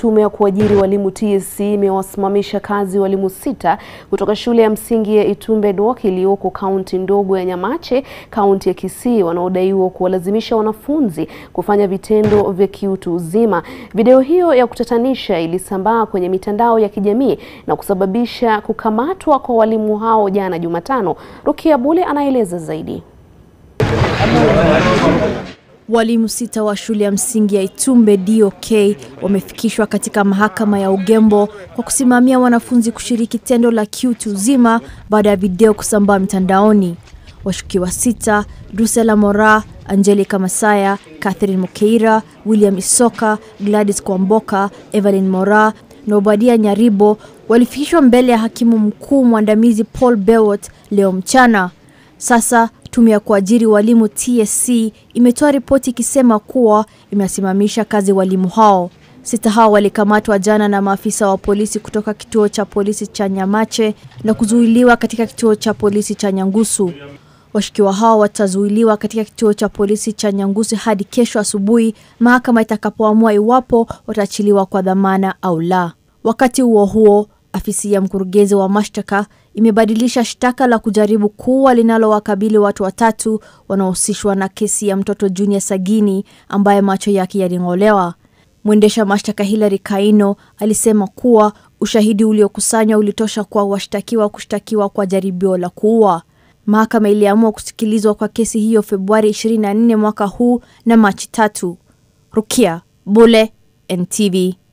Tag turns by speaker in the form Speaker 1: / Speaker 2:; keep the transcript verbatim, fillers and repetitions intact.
Speaker 1: tume ya kuajiri walimu T S C imewasimamisha kazi walimu sita kutoka shule ya msingi ya Itumbe Dok iliyoko kaunti ndogo ya Nyamache, kaunti ya Kisii, wanaodaiwa kuwalazimisha wanafunzi kufanya vitendo vya kiutu uzima. Video hiyo ya kutatanisha ilisambaa kwenye mitandao ya kijamii na kusababisha kukamatwa kwa walimu hao jana Jumatano. Rukia Bule anaeleza zaidi.
Speaker 2: Walimu sita wa shule ya msingi ya Itumbe Dok wamefikishwa katika mahakama ya Ugembo kwa kusimamia wanafunzi kushiriki tendo la kiutu uzima baada ya video kusambaa mitandaoni. Washukiwa sita, Drusela Mora, Angelica Masaya, Catherine Mukeira, William Isoka, Gladys Kwamboka, Evelyn Mora na Obadia Nyaribo walifikishwa mbele ya hakimu mkuu mwandamizi Paul Bewot leo mchana. Sasa tume ya kuajiri walimu T S C imetoa ripoti ikisema kuwa imesimamisha kazi walimu hao. Sita hao walikamatwa jana na maafisa wa polisi kutoka kituo cha polisi cha Nyamache na kuzuiliwa katika kituo cha polisi cha Nyangusu. Washukiwa hao watazuiliwa katika kituo cha polisi cha Nyangusu hadi kesho asubuhi, mahakama itakapoamua iwapo wataachiliwa kwa dhamana au la. Wakati huo huo, afisi ya mkurugenzi wa mashtaka imebadilisha shtaka la kujaribu kuua linalowakabili watu watatu wanaohusishwa na kesi ya mtoto Junior Sagini ambaye macho yake yaling'olewa. Mwendesha mashtaka Hilary Kaino alisema kuwa ushahidi uliokusanywa ulitosha kwa washtakiwa kushtakiwa kwa jaribio la kuua. Mahakama iliamua kusikilizwa kwa kesi hiyo Februari ishirini na nne mwaka huu na Machi tatu. Rukia Bule, N T V.